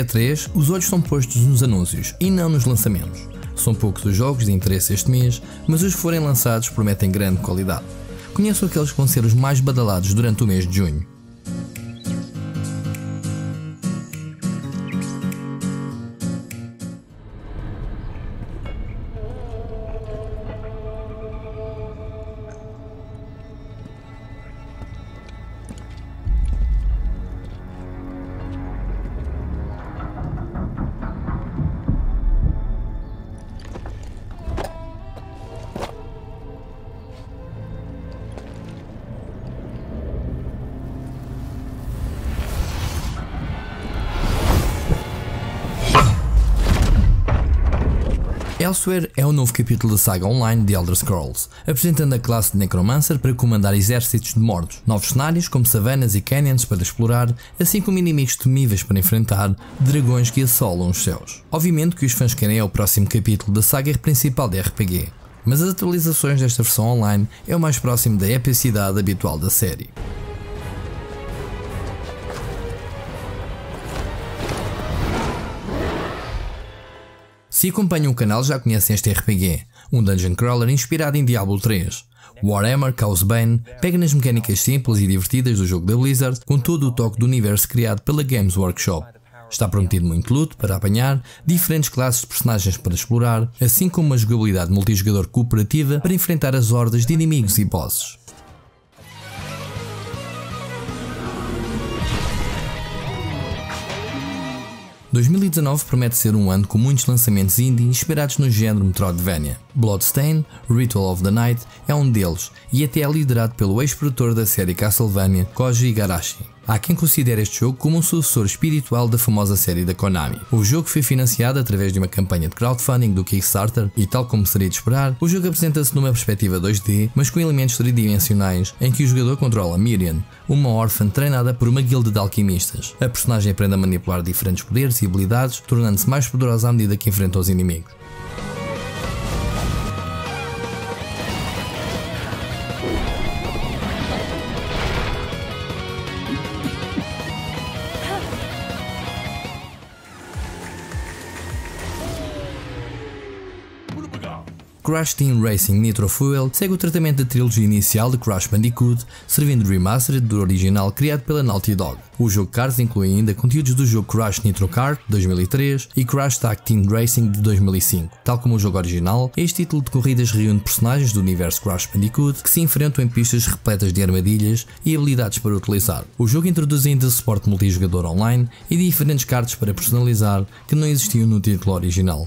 E3, os olhos são postos nos anúncios e não nos lançamentos. São poucos os jogos de interesse este mês, mas os que forem lançados prometem grande qualidade. Conheço aqueles que vão ser os mais badalados durante o mês de junho. Elsewhere é o novo capítulo da saga online de Elder Scrolls, apresentando a classe de Necromancer para comandar exércitos de mortos, novos cenários como savanas e canyons para explorar, assim como inimigos temíveis para enfrentar, dragões que assolam os céus. Obviamente que os fãs querem é o próximo capítulo da saga principal de RPG, mas as atualizações desta versão online é o mais próximo da epicidade habitual da série. Se acompanham o canal já conhecem este RPG, um dungeon crawler inspirado em Diablo 3. Warhammer Chaosbane pega nas mecânicas simples e divertidas do jogo da Blizzard, com todo o toque do universo criado pela Games Workshop. Está prometido muito loot para apanhar, diferentes classes de personagens para explorar, assim como uma jogabilidade multijogador cooperativa para enfrentar as hordas de inimigos e bosses. « 2019 promete ser um ano com muitos lançamentos indie inspirados no género Metroidvania. Bloodstained, Ritual of the Night é um deles e até é liderado pelo ex-produtor da série Castlevania, Koji Igarashi. Há quem considere este jogo como um sucessor espiritual da famosa série da Konami. O jogo foi financiado através de uma campanha de crowdfunding do Kickstarter e, tal como seria de esperar, o jogo apresenta-se numa perspectiva 2D, mas com elementos tridimensionais em que o jogador controla Miriam, uma órfã treinada por uma guilda de alquimistas. A personagem aprende a manipular diferentes poderes e habilidades, tornando-se mais poderosa à medida que enfrenta os inimigos. Crash Team Racing Nitro Fuel segue o tratamento da trilogia inicial de Crash Bandicoot, servindo de remastered do original criado pela Naughty Dog. O jogo Cars inclui ainda conteúdos do jogo Crash Nitro Kart de 2003 e Crash Tag Team Racing de 2005. Tal como o jogo original, este título de corridas reúne personagens do universo Crash Bandicoot que se enfrentam em pistas repletas de armadilhas e habilidades para utilizar. O jogo introduz ainda suporte multijogador online e diferentes cartas para personalizar que não existiam no título original.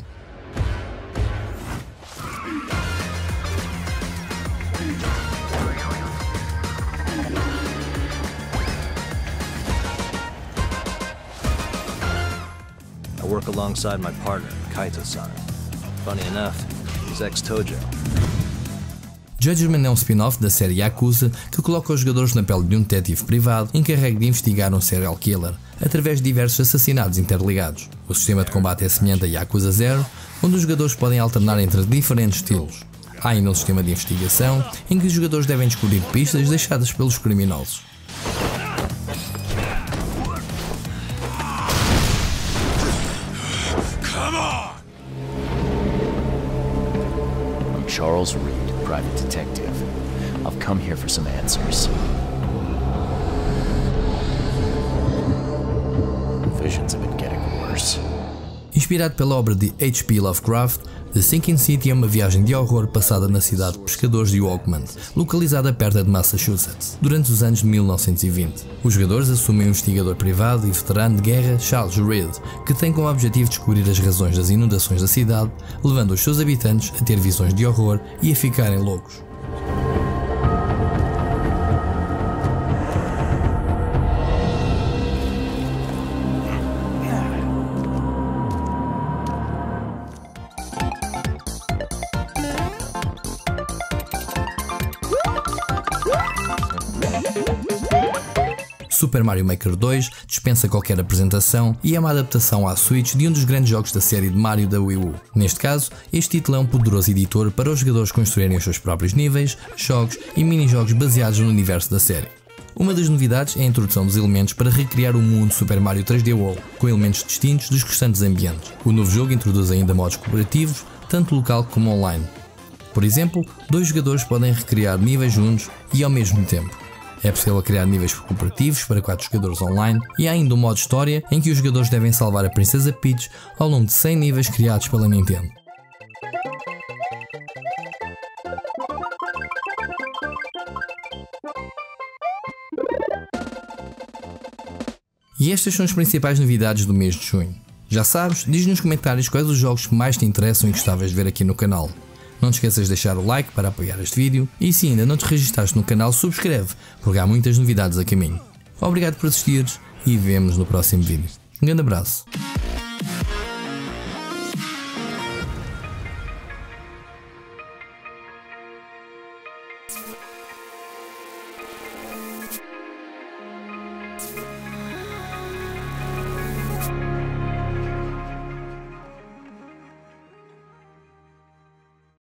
I work alongside my partner, Kaito-san. Funny enough, he's ex-Tojo. Judgment é um spin-off da série Yakuza que coloca os jogadores na pele de um detetive privado encarregue de investigar um serial killer através de diversos assassinatos interligados. O sistema de combate é semelhante a Yakuza 0, onde os jogadores podem alternar entre diferentes estilos. Há ainda um sistema de investigação em que os jogadores devem descobrir pistas deixadas pelos criminosos. Charles Reed, private detective. I've come here for some answers. Visions have been getting worse. Inspirado pela obra de H.P. Lovecraft, The Sinking City é uma viagem de horror passada na cidade de pescadores de Oakmont, localizada perto de Massachusetts, durante os anos de 1920. Os jogadores assumem um investigador privado e veterano de guerra, Charles Reed, que tem como objetivo descobrir as razões das inundações da cidade, levando os seus habitantes a ter visões de horror e a ficarem loucos. Super Mario Maker 2 dispensa qualquer apresentação e é uma adaptação à Switch de um dos grandes jogos da série de Mario da Wii U. Neste caso, este título é um poderoso editor para os jogadores construírem os seus próprios níveis, jogos e mini-jogos baseados no universo da série. Uma das novidades é a introdução dos elementos para recriar o mundo Super Mario 3D World, com elementos distintos dos restantes ambientes. O novo jogo introduz ainda modos cooperativos, tanto local como online. Por exemplo, 2 jogadores podem recriar níveis juntos e ao mesmo tempo. É possível criar níveis cooperativos para 4 jogadores online e há ainda um modo história em que os jogadores devem salvar a Princesa Peach ao longo de 100 níveis criados pela Nintendo. E estas são as principais novidades do mês de junho. Já sabes, diz nos comentários quais os jogos que mais te interessam e gostavas de ver aqui no canal. Não te esqueças de deixar o like para apoiar este vídeo e se ainda não te registaste no canal, subscreve, porque há muitas novidades a caminho. Obrigado por assistires e vemo-nos no próximo vídeo. Um grande abraço.